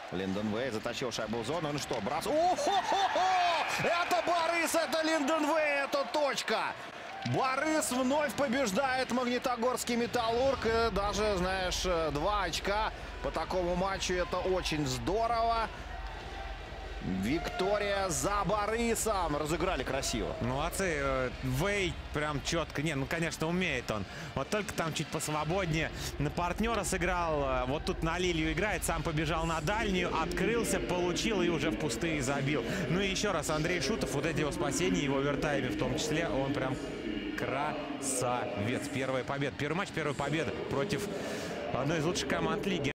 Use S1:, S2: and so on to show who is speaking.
S1: Линдон Вэй затащил шайбу в зону. Ну что, брос... О-хо-хо-хо! Это Борис, это Линдон Вэй, это точка! Борис вновь побеждает Магнитогорский Металлург. И даже, знаешь, 2 очка по такому матчу. Это очень здорово. Виктория за Борисом. Разыграли красиво.
S2: Молодцы. Вэй прям четко. Не, ну, конечно, умеет он. Вот только там чуть посвободнее. На партнера сыграл. Вот тут на Лилию играет. Сам побежал на дальнюю. Открылся, получил и уже в пустые забил. Ну и еще раз Андрей Шутов. Вот эти его спасения, его овертайме в том числе. Он прям красавец. Первая победа. Первый матч, первая победа против одной из лучших команд лиги.